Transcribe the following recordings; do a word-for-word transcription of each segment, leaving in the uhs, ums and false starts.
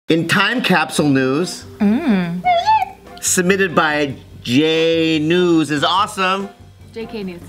In time capsule news, mm. submitted by J News is awesome. J K News.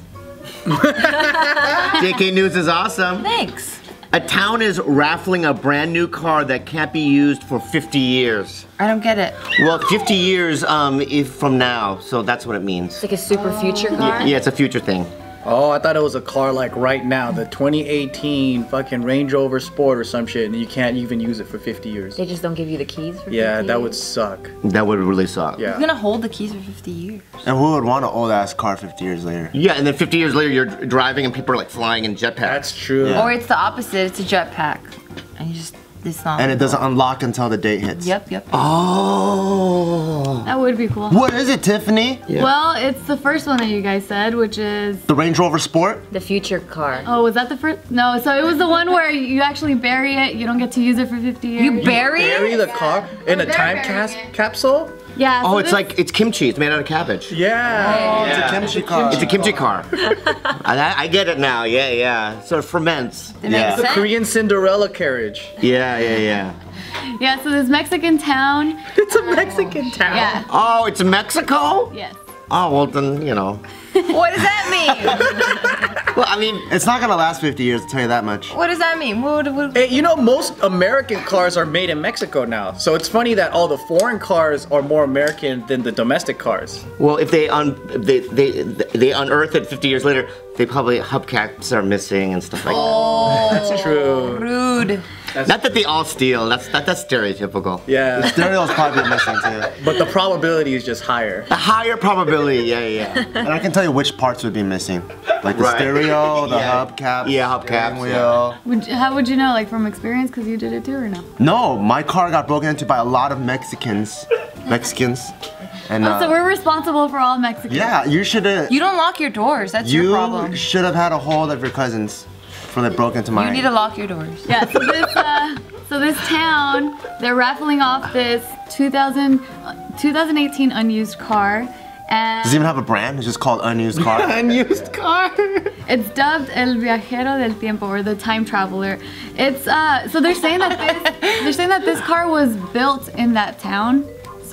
J K News is awesome. Thanks. A town is raffling a brand new car that can't be used for fifty years. I don't get it. Well, fifty years um, if from now, so that's what it means. It's like a super future car? Yeah, yeah, it's a future thing. Oh, I thought it was a car like right now, the twenty eighteen fucking Range Rover Sport or some shit, and you can't even use it for fifty years. They just don't give you the keys for Yeah, fifty that years? would suck. That would really suck. Yeah. You're gonna hold the keys for fifty years. And who would want an old ass car fifty years later? Yeah, and then fifty years later you're driving and people are like flying in jetpacks. That's true. Yeah. Or it's the opposite, it's a jetpack. And you just, it's not. And it doesn't unlock until the date hits. Yep, yep. Oh. That would be cool. What is it, Tiffany? Yeah. Well, it's the first one that you guys said, which is... The Range Rover Sport? The future car. Oh, was that the first? No, so it was the one where you actually bury it, you don't get to use it for fifty years. You bury it? Bury the car in a They're time burying cas it. capsule? Yeah. Oh, so it's this- like, it's kimchi, it's made out of cabbage. Yeah. It's a kimchi car. It's a kimchi car. I, I get it now, yeah, yeah. So it ferments. It Yeah. makes The sense. Korean Cinderella carriage. Yeah, yeah, yeah. Yeah, so this Mexican town. It's a Mexican town. Yeah. Oh, it's Mexico? Yes. Oh, well then, you know. What does that mean? Well, I mean, It's not gonna last fifty years, I'll tell you that much. What does that mean? What, what, Hey, you know, most American cars are made in Mexico now. So it's funny that all the foreign cars are more American than the domestic cars. well, if they un they they they unearth it fifty years later, they probably hubcaps are missing and stuff like That's true. rude. that. Not that they all steal. That's that, that's stereotypical. Yeah. Stereo's probably missing too. But the probability is just higher. A higher probability. Yeah, yeah. And I can tell you which parts would be missing. Like the Right. stereo, the Yeah. hubcaps, Yeah, hubcaps, steering wheel. Would, how would you know, like from experience, because you did it too, or no? No, my car got broken into by a lot of Mexicans. Mexicans. And Oh, so uh, we're responsible for all Mexicans. yeah, you should have. You don't lock your doors. That's your problem. You should have had a hold of your cousins when they broke into You mine. need to lock your doors. Yeah. So this, uh, so this town, they're raffling off this two thousand, twenty eighteen unused car, and Does it even have a brand? It's just called unused car. Unused car. it's dubbed El Viajero del Tiempo, or the Time Traveler. It's uh, so they're saying that this, they're saying that this car was built in that town.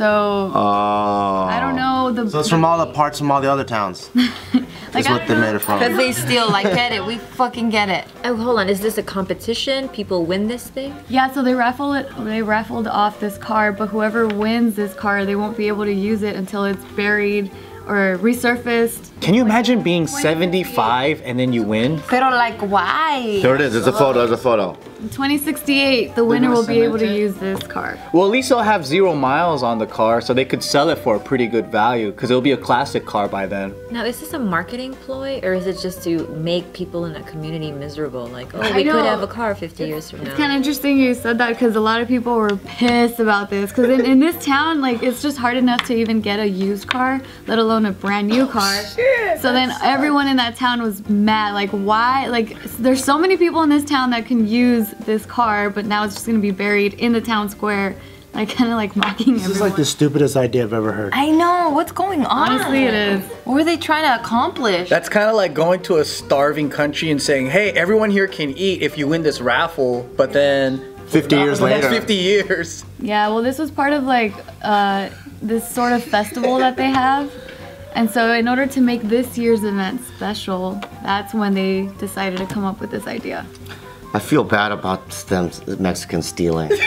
So Oh. I don't know the. So it's from all the parts from all the other towns. like, That's I what don't they know. made it from. Because they steal. I get it. We fucking get it. Oh, hold on. Is this a competition? People win this thing? Yeah, so they raffle it. They raffled off this car, but whoever wins this car, they won't be able to use it until it's buried or resurfaced. Can you imagine being seventy-five and then you win? Pero like, why? There it is. It's a photo. It's a photo. In twenty sixty-eight, the winner will be able to use this car. Well, at least they'll have zero miles on the car, so they could sell it for a pretty good value, because it'll be a classic car by then. Now, is this a marketing ploy, or is it just to make people in a community miserable? Like, oh, I we know. could have a car fifty years from now. It's kind of interesting you said that, because a lot of people were pissed about this. Because in, in this town, like, it's just hard enough to even get a used car, let alone a brand new car. So then everyone in that town was mad. Like, why? Like, there's so many people in this town that can use this car, but now it's just gonna be buried in the town square, like kind of like mocking This is everyone. like the stupidest idea I've ever heard. I know. What's going on? Honestly, it is. What were they trying to accomplish? That's kind of like going to a starving country and saying, hey, everyone here can eat if you win this raffle, but then fifty years for the next later. fifty years. Yeah, well, this was part of like uh, this sort of festival that they have. And so in order to make this year's event special, that's when they decided to come up with this idea. I feel bad about them Mexicans stealing. we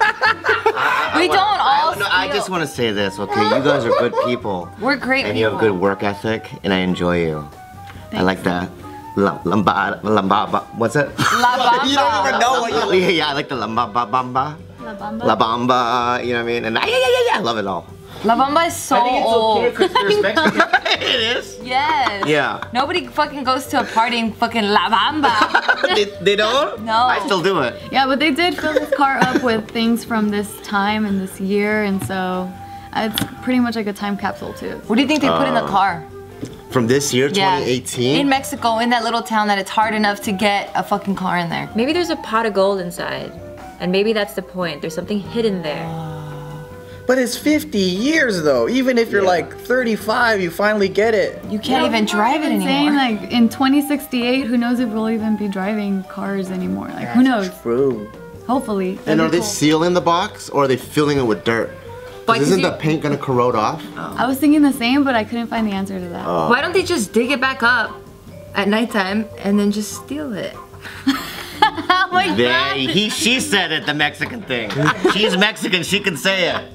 don't all No, I just want to say this, okay? You guys are good people. We're great And you have people. good work ethic, and I enjoy you. I like that. La- Lamba, lamba, what's it? La You don't even Bamba. know what you. Yeah, yeah, I like the lamba, ba- bamba, La Bamba. la bamba. You know what I mean? And I, yeah, yeah, yeah, yeah, I love it all. La Bamba is so old. It is. Yes. Yeah. Nobody fucking goes to a party and fucking La Bamba. they, they don't? No. I still do it. Yeah, but they did fill this car up with things from this time and this year, and so uh, it's pretty much like a time capsule too. What do you think they put in the car? From this year, Yeah. twenty eighteen? In Mexico, in that little town that it's hard enough to get a fucking car in there. Maybe there's a pot of gold inside. And maybe that's the point. There's something hidden there. But it's fifty years though. Even if you're like thirty-five, you finally get it. You can't even drive it I'm saying anymore. like in twenty sixty-eight, who knows if we'll even be driving cars anymore? Like who knows? True. Hopefully. And That'd are be they cool. sealing the box or are they filling it with dirt? 'Cause Like, isn't you- the paint gonna corrode off? I was thinking the same, but I couldn't find the answer to that. Why don't they just dig it back up at nighttime and then just steal it? Oh my They, god! he, she said it, the Mexican thing. She's Mexican, she can say it.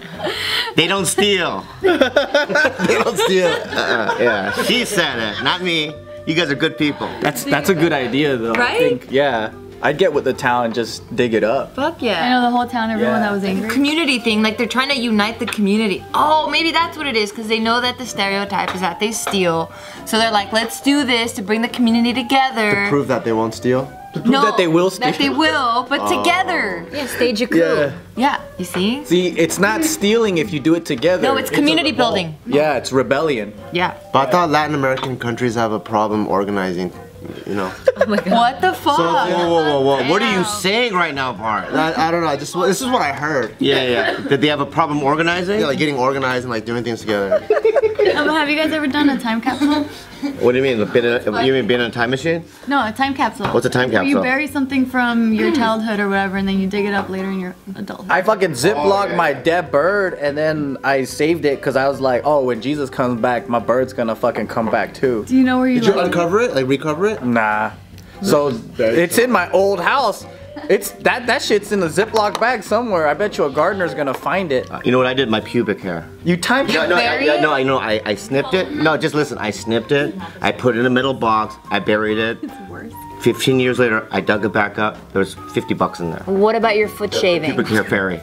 They don't steal. They don't steal. Uh, yeah, she said it, not me. You guys are good people. That's that's a good idea though. Right? I think, yeah. I'd get with the town and just dig it up. Fuck I yeah. know the whole town, everyone Yeah. that was angry. Community thing, like they're trying to unite the community. Oh, maybe that's what it is, because they know that the stereotype is that they steal. So they're like, let's do this to bring the community together. Prove that they won't steal. no, that they will steal. That they will, but together. Yeah, stage a coup. Yeah. Yeah, you see? See, it's not stealing if you do it together. No, it's a community revolt. building. Yeah, it's rebellion. Yeah. But I thought Latin American countries have a problem organizing, you know. What the fuck? Whoa, whoa, whoa, whoa. What are you saying right now, Bart? I, I don't know. I just this is what I heard. Yeah, yeah. Did they have a problem organizing? Yeah, like getting organized and like doing things together. Um, have you guys ever done a time capsule? What do you mean? Been in a, you mean being in a time machine? No, a time capsule. What's a time Where you capsule? bury something from your childhood or whatever, and then you dig it up later in your adulthood. I fucking ziplocked Oh, yeah, my yeah. dead bird and then I saved it because I was like, oh, when Jesus comes back, my bird's gonna fucking come back too. Do you know where you Did you like? uncover it? Like recover it? Nah. So it's in my old house. It's that that shit's in a Ziploc bag somewhere. I bet you a gardener's gonna find it. You know what I did? My pubic hair. You time No, no, I, Bury yeah, it? no, I know. I, I snipped it. No, just listen. I snipped it. I put it in a metal box. I buried it. Worse. Fifteen years later, I dug it back up. There was fifty bucks in there. What about your foot shaving? Pubic hair fairy.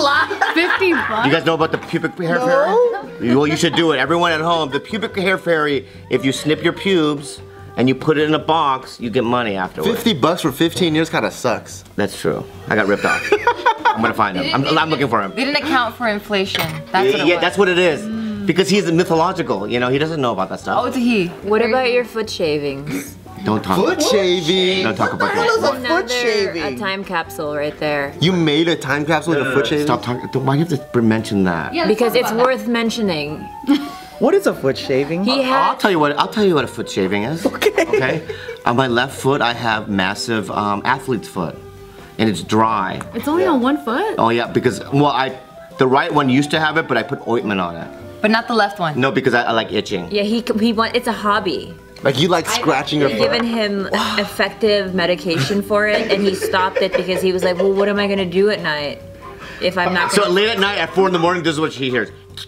Fifty bucks. You guys know about the pubic hair fairy? Well, you should do it. Everyone at home, the pubic hair fairy. If you snip your pubes and you put it in a box, you get money afterwards. Fifty bucks for fifteen years kind of sucks. That's true. I got ripped off. I'm gonna find him. I'm, I'm looking for him. They didn't account for inflation. That's what it Yeah, was. that's what it is. Because he's mythological. You know, he doesn't know about that Oh, stuff. it's a he. What about your foot shavings? Don't talk. Foot shaving. Don't talk about What is that. a foot Another shaving? a time capsule right there. You made a time capsule with a foot shaving? Stop talking. Why do you have to mention that? Because it's worth mentioning. What is a foot shaving? He I'll had tell you what. I'll tell you what a foot shaving is. Okay. Okay. On my left foot, I have massive um, athlete's foot, and it's dry. It's only on one foot. Oh yeah, because well, I the right one used to have it, but I put ointment on it. But not the left one. No, because I, I like itching. yeah, he he want it's a hobby. Like you like scratching your They've foot? given him effective medication for it, and he stopped it because he was like, well, what am I gonna do at night if I'm not So gonna late at night, at four in the morning, this is what she hears.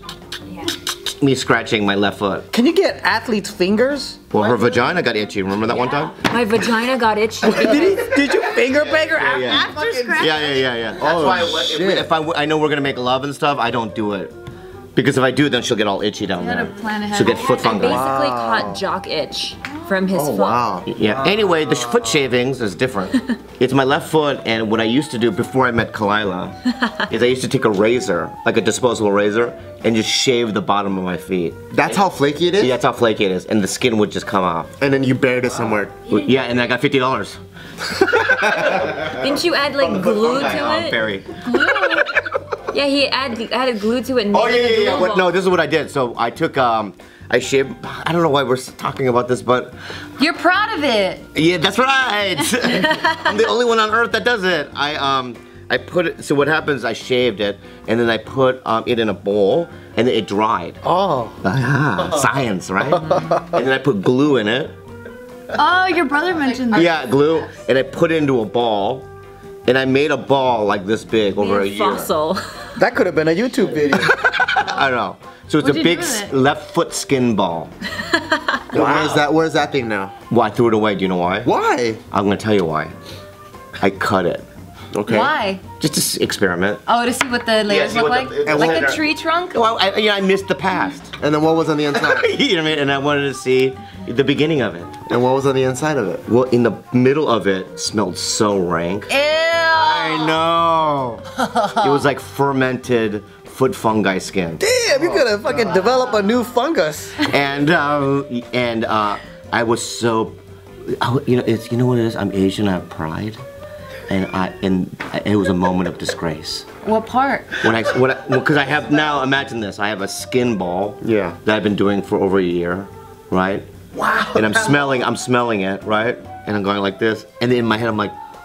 Me scratching my left foot. Can you get athlete's fingers? Well, her vagina got itchy. Remember that one time? my vagina got itchy. Did he? Did you finger bang her after? Yeah. After scratch. Yeah, yeah, yeah, yeah. That's Oh, why if, shit. if I, I know we're gonna make love and stuff, I don't do it. Because if I do, then she'll get all itchy down You there. gotta plan ahead. She'll get foot I fungi. basically caught jock itch from his Oh foot. wow. Yeah. Anyway, the sh- foot shavings is different. It's my left foot, and what I used to do before I met Kalila is I used to take a razor, like a disposable razor, and just shave the bottom of my feet. That's how flaky it is? See, that's how flaky it is, and the skin would just come off. And then you buried it somewhere. Yeah, and I got fifty dollars. Didn't you add like glue to it? Fairy. Yeah, he add, added glue to it and made Oh yeah, it a yeah, yeah. glue What, ball. no, this is what I did. So I took, um, I shaved. I don't know why we're talking about this, but You're proud of it. yeah, that's right. I'm the only one on earth that does it. I um, I put it. So what happens? I shaved it, and then I put um, it in a bowl, and it dried. Oh. Ah, science, right? And then I put glue in it. Oh, your brother mentioned that. Yeah, glue, and I put it into a ball, and I made a ball like this big over a year. Fossil. That could have been a YouTube video. I don't know. So it's What'd a you big do with s- it? left foot skin ball. Where's that where's that thing now? Well, I threw it away. Do you know why? Why? I'm gonna tell you why. I cut it. Okay. Why? Just to s- experiment. Oh, to see what the layers see look what like? the- And like what- a tree trunk? Well, I, yeah, I missed the past. And then what was on the inside? You know what I mean? And I wanted to see the beginning of it. And what was on the inside of it? Well, in the middle of it smelled so rank. Ew! I know. It was like fermented foot fungi skin. Damn, you could have fucking developed a new fungus. And um, and uh, I was so, I, you know, it's you know what it is. I'm Asian. I have pride, and I and it was a moment of disgrace. What part? When I, when I, because I have now, imagine this, I have a skin ball Yeah. that I've been doing for over a year, right? Wow. And I'm smelling, I'm smelling it, right? And I'm going like this, and then in my head I'm like, what the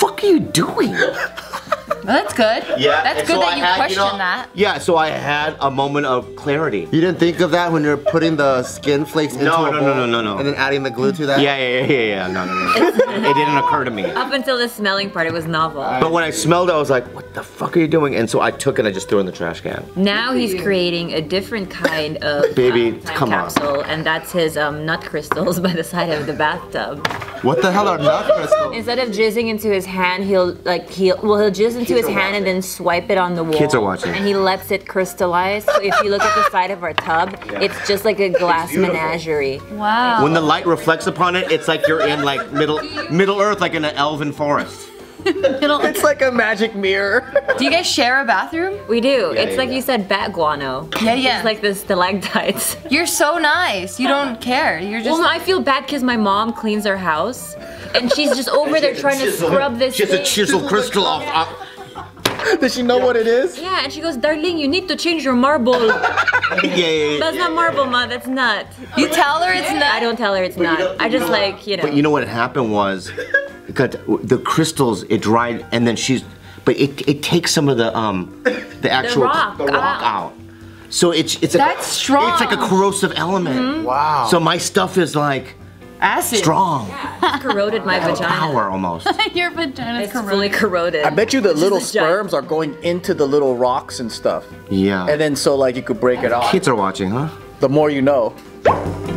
fuck are you doing? Well, that's good. Yeah. That's and good so that I you had, question know, that. Yeah, so I had a moment of clarity. You didn't think of that when you're putting the skin flakes into No, a no, bowl no, no, no, no. and then adding the glue to that? Yeah, yeah, yeah, yeah, yeah. No, no, no. It didn't occur to me. Up until the smelling part, it was novel. But when I smelled it, I was like, what the fuck are you doing? And so I took it and I just threw it in the trash can. Now he's creating a different kind of Baby, um, time come on. capsule, and that's his um, nut crystals by the side of the bathtub. What the hell are nut crystals? Instead of jizzing into his hand, he'll like he'll well he'll jizz into his hand and then swipe it on the wall. Kids are watching. And he lets it crystallize. So if you look at the side of our tub, it's just like a glass menagerie. Wow. When the light reflects upon it, it's like you're in like middle Middle Earth, like in an elven forest. It's like a magic mirror. Do you guys share a bathroom? We do. Yeah, it's yeah, like yeah. you said, bat guano. Yeah, yeah. It's like the stalactites. You're so nice. You don't care. You're just. Well, no, I feel bad because my mom cleans our house, and she's just over there trying to scrub this She has a thing. chisel crystal off. off. Does she know what it is? Yeah, and she goes, darling, you need to change your marble. Yeah, yeah, yeah. That's not marble, ma. That's nut. You tell her it's I not. don't tell her it's not. I just like, you know. But you know what happened was, because the crystals, it dried, and then she's, but it it takes some of the um the actual rock the rock out. out. So it's it's a That's strong. It's like a corrosive element. Wow. So my stuff is like Acid. strong, It's corroded my vagina. power almost. Your vagina's It's fully corroded. corroded. I bet you the little This is a giant- sperms are going into the little rocks and stuff. Yeah. And then so like you could break it off. Kids are watching, huh? The more you know.